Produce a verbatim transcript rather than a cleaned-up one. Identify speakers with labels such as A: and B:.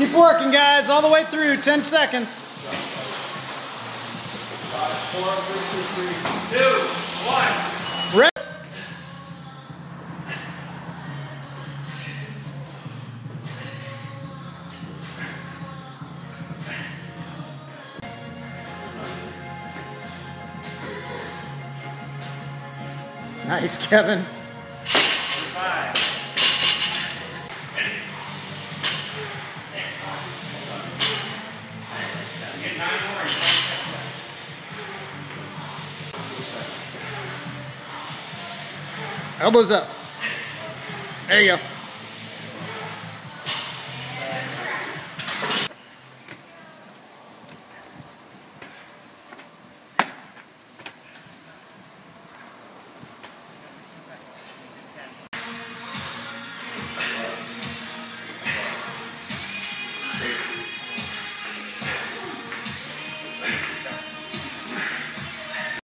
A: Keep working, guys, all the way through. ten seconds.
B: Five, four, three, two, one.
A: Ready? Nice, Kevin.
B: Five.
A: Elbows up. There you go.